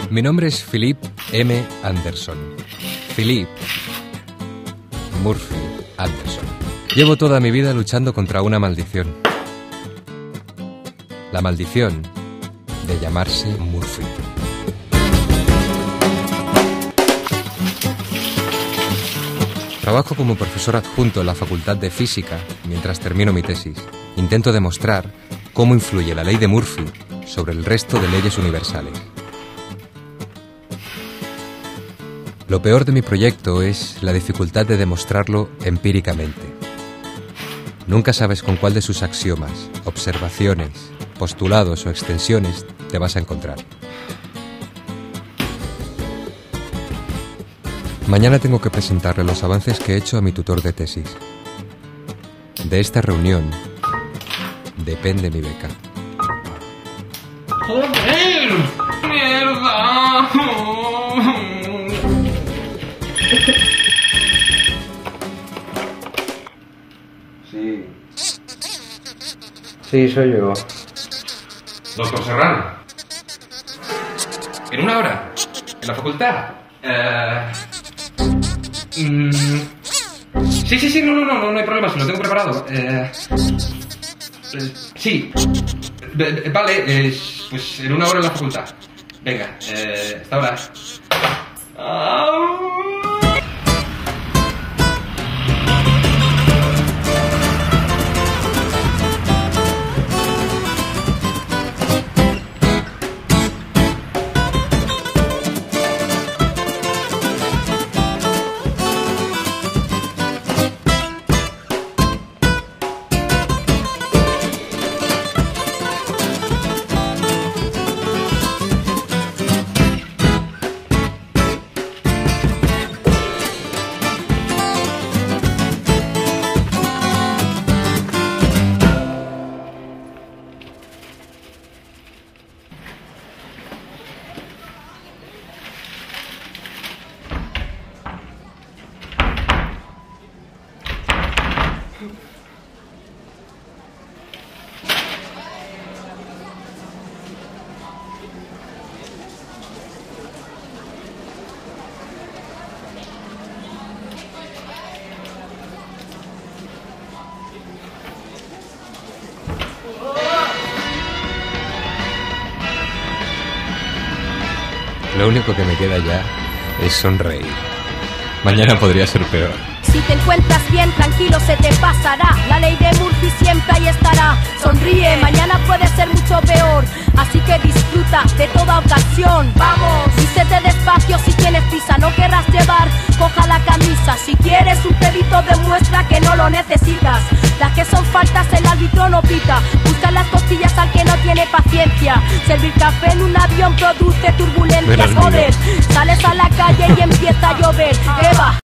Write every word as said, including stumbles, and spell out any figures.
Mi nombre es Philip M. Anderson. Philip Murphy Anderson. Llevo toda mi vida luchando contra una maldición. La maldición de llamarse Murphy. Trabajo como profesor adjunto en la Facultad de Física mientras termino mi tesis. Intento demostrar cómo influye la ley de Murphy sobre el resto de leyes universales. Lo peor de mi proyecto es la dificultad de demostrarlo empíricamente. Nunca sabes con cuál de sus axiomas, observaciones, postulados o extensiones te vas a encontrar. Mañana tengo que presentarle los avances que he hecho a mi tutor de tesis. De esta reunión depende mi beca. ¡Joder! ¡Mierda! Sí. Sí, soy yo. Doctor Serrano. ¿En una hora? ¿En la facultad? Eh... mm, Sí, sí, sí, no, no, no, no hay problema, se lo tengo preparado. Eh... eh, sí. B- Vale, eh, pues en una hora en la facultad. Venga, eh, hasta ahora. Ah. Lo único que me queda ya es sonreír. Mañana podría ser peor. Si te encuentras bien, tranquilo, se te pasará. La ley de Murphy siempre ahí estará. Sonríe, mañana puede ser mucho peor. Así que disfruta de toda ocasión. Vamos, vístete despacio si tienes prisa. No querrás llevar, coja la camisa. Si quieres un pedito, demuestra que no lo necesitas. Las que son faltas el árbitro no pita. Busca las costillas al que no tiene paciencia. Servir café en un avión produce turbulencias. Joder, sales a la calle y empieza a llover. Eva